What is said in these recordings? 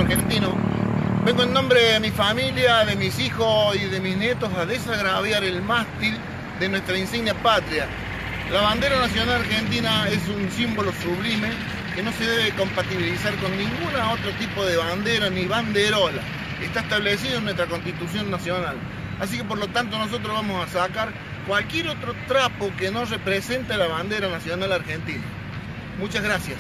argentino. Vengo en nombre de mi familia, de mis hijos y de mis nietos a desagraviar el mástil de nuestra insignia patria. La bandera nacional argentina es un símbolo sublime que no se debe compatibilizar con ningún otro tipo de bandera ni banderola. Está establecido en nuestra Constitución Nacional. Así que por lo tanto nosotros vamos a sacar cualquier otro trapo que no represente la bandera nacional argentina. Muchas gracias.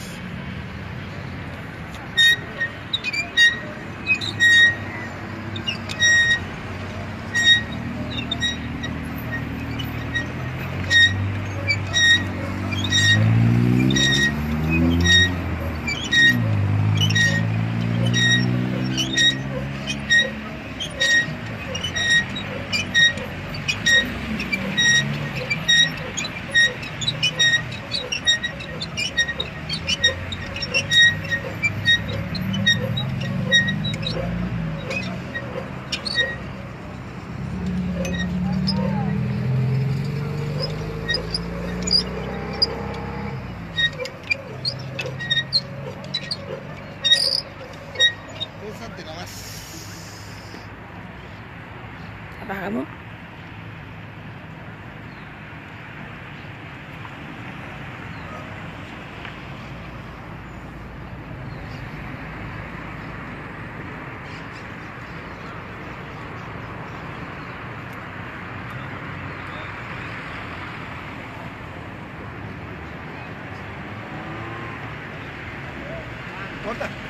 Interesante nomás. Apagamos. ¿Corta?